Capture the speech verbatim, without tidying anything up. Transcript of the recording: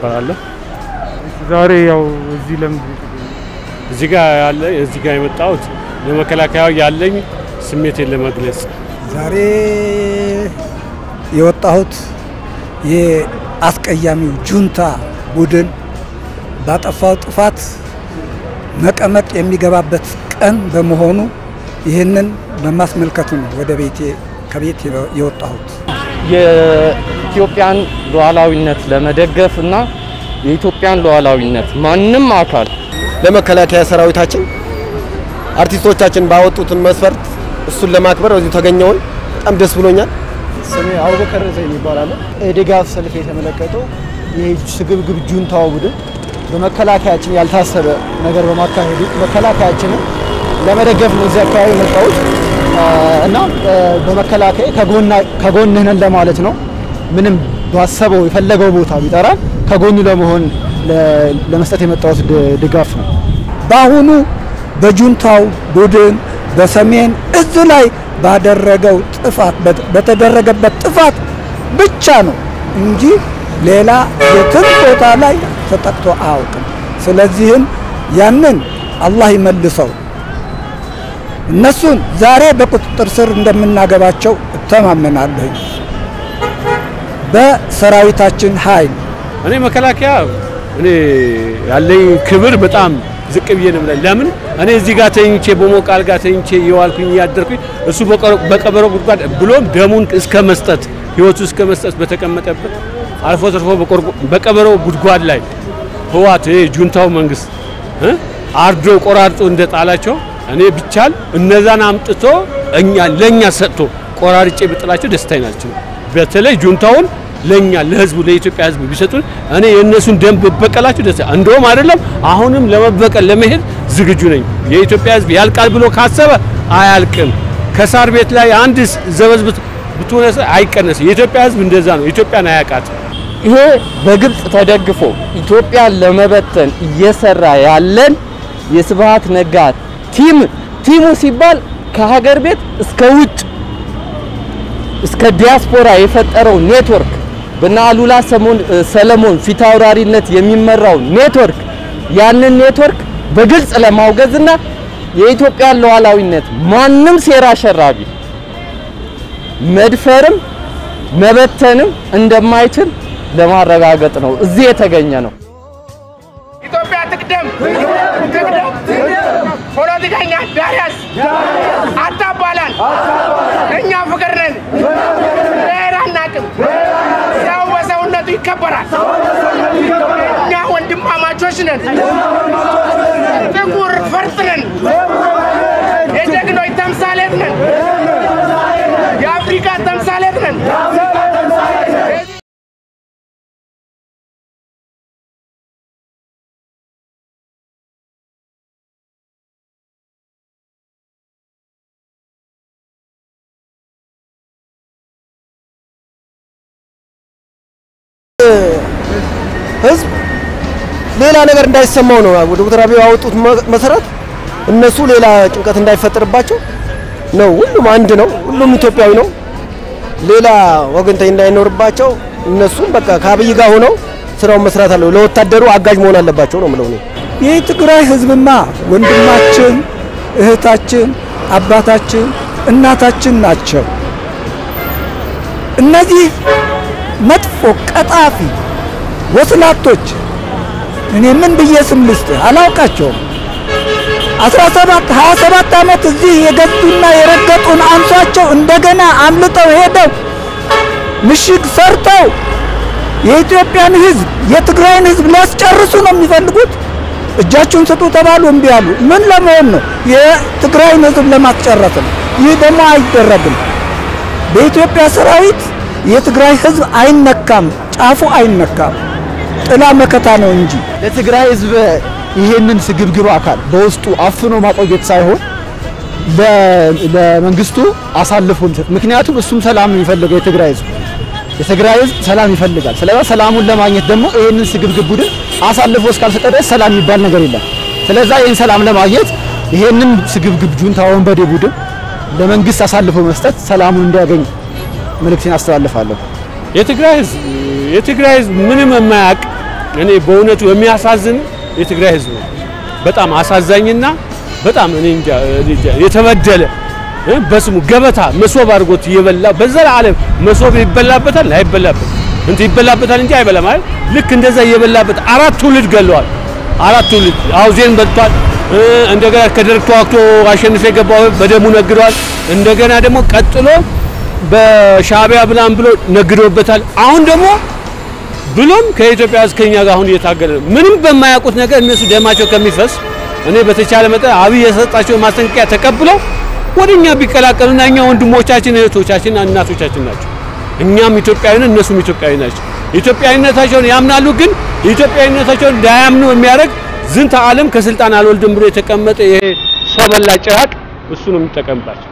እባላለሁ ዛሬ ያው እዚህ ለምን እዚህ ጋር ያለ እዚህ ጋር የመጣሁት ለመከላከያ ያለኝ ስሜቴን ለመግለጽ ዛሬ የወጣሁት የአስቀያሚው ጁንታ ቡድን ባጠፋው ጥፋት መቀመቅ የሚገባበት ቀን በመሆኑ ይሄንን በማስመልከት ነው ወደ ቤቴ ከቤት የወጣሁት የኢትዮጵያን ሉዓላዊነት ለመደገፍና የኢትዮጵያን ሉዓላዊነት ማንንም አካል ለመከላከያ ሰራዊታችን አርቲስቶቻችን ባወጡትን መስፈርት እሱን ለማክበር እዚህ ተገኘውን በጣም ደስ ብሎኛል። ስሜ አቡበከር ዘይን ይባላል። የድጋፍ ሰልፍ የተመለከተው ይሄ ስግብግብ ጁንታው ቡድን በመከላከያችን ያልታሰበ ነገር በማካሄዱ መከላከያችንን ለመደገፍ ነው እዚህ አካባቢ መጣሁት እና በመከላከያ ከጎና ከጎንህ ነን ለማለት ነው። ምንም ባሰበው የፈለገው ቦታ ቢጠራ ከጎኑ ለመሆን ለመስጠት የመጣሁት ድጋፍ ነው። ባሁኑ በጁንታው ቡድን በሰሜን እዝ ላይ ባደረገው ጥፋት በተደረገበት ጥፋት ብቻ ነው እንጂ ሌላ የትም ቦታ ላይ ተጠቅቶ አያውቅም። ስለዚህም ያንን አላህ ይመልሰው። እነሱን ዛሬ በቁጥጥር ስር እንደምናገባቸው እተማመናለሁ በሰራዊታችን ኃይል። እኔ መከላከያ እኔ ያለኝ ክብር በጣም ዝቅ ብዬ ነው ማለት ለምን እኔ እዚህ ጋር ተኝቼ በሞቃል ጋር ተኝቼ ይዋልኩኝ ያደርኩኝ እሱ በቀበሮ ጉድጓድ ብሎም ደሙን እስከ መስጠት ህይወቱ እስከ መስጠት በተቀመጠበት አልፎ ተርፎ በቀበሮ ጉድጓድ ላይ ህዋት ጁንታው መንግስት አርዶ ቆራርጦ እንደጣላቸው እኔ ብቻል እነዛን አምጥቶ እኛ ለኛ ሰጥቶ ቆራርጬ ብጥላቸው ደስታዬ ናቸው። በተለይ ጁንታውን ለኛ ለህዝቡ ለኢትዮጵያ ህዝብ ቢሰጡን እኔ የነሱን ደም በበቀላቸው ደስ እንደውም አይደለም አሁንም ለመበቀል ለመሄድ ዝግጁ ነኝ። የኢትዮጵያ ህዝብ ያልቃል ብሎ ካሰበ አያልቅም። ከሳር ቤት ላይ አንድ ዘበዝብት ብትወነሰ አይቀነስ። የኢትዮጵያ ህዝብ እንደዛ ነው። ኢትዮጵያን አያቃት። ይሄ በግብጽ ተደግፎ ኢትዮጵያን ለመበተን እየሰራ ያለን የስብሃት ነጋ ቲም ቲሙ ሲባል ከሀገር ቤት እስከ ውጭ እስከ ዲያስፖራ የፈጠረው ኔትወርክ በናሉላ ሰለሞን ፊታውራሪነት የሚመራው ኔትወርክ ያንን ኔትወርክ በግልጽ ለማውገዝና የኢትዮጵያን ሉዓላዊነት ማንንም ሴራ ሸራቢ መድፈርም መበተንም እንደማይችል ለማረጋገጥ ነው እዚህ የተገኘ ነው። ኢትዮጵያ ትቅደም ትቅደም ፖለቲከኛ ዳሪያስ አታባላል እኛ ፍቅር ነን ብሔራናቅም ሰው በሰውነቱ ይከበራል እኛ ወንድማማቾች ነን ጥቁር ፈርጥ ነን የጀግኖች ተምሳሌት ነን የአፍሪካ ተምሳሌት ነን ህዝብ ሌላ ነገር እንዳይሰማው ነው ዶክተር አብይ ያወጡት መሰረት እነሱ ሌላ ጭንቀት እንዳይፈጠርባቸው ነው። ሁሉም አንድ ነው። ሁሉም ኢትዮጵያዊ ነው። ሌላ ወገንተኝ እንዳይኖርባቸው እነሱ በቃ ከአብይ ጋር ሆነው ስራውን መስራት አለው። ለወታደሩ አጋዥ መሆን አለባቸው ነው ማለት ነው። የትግራይ ህዝብማ ወንድማችን እህታችን አባታችን እናታችን ናቸው። እነዚህ መጥፎ ቀጣፊ ወስላቶች እኔ ምን በየስም ልስጥ አላውቃቸውም። አስራ ሰባት ሃያ ሰባት አመት እዚህ የገዙና የረገጡን አንሷቸው እንደገና አምልጠው ሄደው ምሽግ ሰርተው የኢትዮጵያን ህዝብ የትግራይን ህዝብ ሊያስጨርሱ ነው የሚፈልጉት። እጃቸውን ሰጡ ተባሉ እምቢ አሉ። ምን ለመሆን ነው? የትግራይን ህዝብ ለማስጨረስ ነው። ይህ ደግሞ አይደረግም። በኢትዮጵያ ሰራዊት የትግራይ ህዝብ አይነካም፣ ጫፉ አይነካም። ጥላ መከታ ነው እንጂ ለትግራይ ህዝብ ይሄንን ስግብግብ አካል በውስጡ አፍኖ ማቆየት ሳይሆን ለመንግስቱ አሳልፎ ምክንያቱም እሱም ሰላም ይፈልጋል። የትግራይ ህዝብ የትግራይ ህዝብ ሰላም ይፈልጋል። ስለዚህ ሰላሙን ለማግኘት ደግሞ ይሄንን ስግብግብ ቡድን አሳልፎ እስካልሰጠ ድረስ ሰላም የሚባል ነገር የለም። ስለዚህ ይሄን ሰላም ለማግኘት ይሄንን ስግብግብ ጁንታውን በደ ቡድን ለመንግስት አሳልፎ መስጠት ሰላሙን እንዲያገኝ መልእክቴን አስተላልፋለሁ። የትግራይ ህዝብ የትግራይ ህዝብ ምንም የማያውቅ እኔ በእውነቱ የሚያሳዝን የትግራይ ህዝብ በጣም አሳዛኝና በጣም እኔ እንጃ የተበደለ በስሙ ገበታ መሶብ አድርጎት ይበላ በዘላ ዓለም መሶብ ይበላበታል አይበላበት እንት ይበላበታል እንጂ አይበላም አይደል ልክ እንደዛ ይበላበት አራት ትውልድ ገለዋል አራት ትውልድ አውዜን በልቷል እንደገና ከደርግ ተዋክቶ አሸንፈ የገባው በደሙ ነግሯል እንደገና ደግሞ ቀጥሎ በሻቢያ ብላን ብሎ ነግሮበታል አሁን ደግሞ ብሎም ከኢትዮጵያ እስከኛ ጋር አሁን እየታገለ ምንም በማያውቁት ነገር እነሱ ደማቸው ከሚፈስ እኔ በተቻለ መጠን አብይ የሰጣቸው ማስጠንቀቂያ ተቀብለው ወደኛ ቢቀላቀሉና እኛ ወንድሞቻችን እህቶቻችን እናቶቻችን ናቸው እኛም ኢትዮጵያዊ ነን እነሱም ኢትዮጵያዊ ናቸው ኢትዮጵያዊነታቸውን ያምናሉ ግን ኢትዮጵያዊነታቸውን እንዳያምኑ የሚያደርግ ዝንተ ዓለም ከስልጣን አልወልድም ብሎ የተቀመጠ ይሄ ሰበላ ጭራቅ እሱ ነው የሚጠቀምባቸው